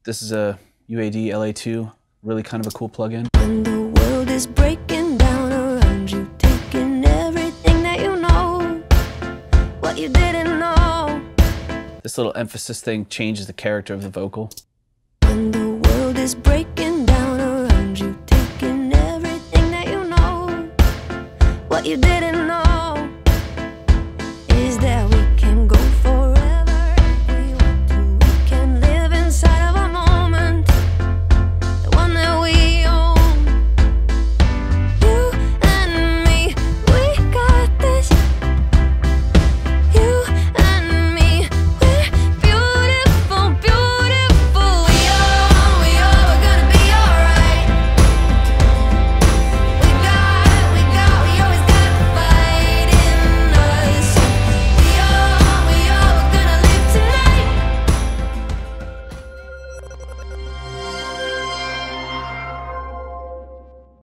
This is a UAD LA-2, really kind of a cool plugin. When the world is breaking down around you, taking everything that you know, what you didn't know. This little emphasis thing changes the character of the vocal. When the world is breaking down around you, taking everything that you know, what you didn't know.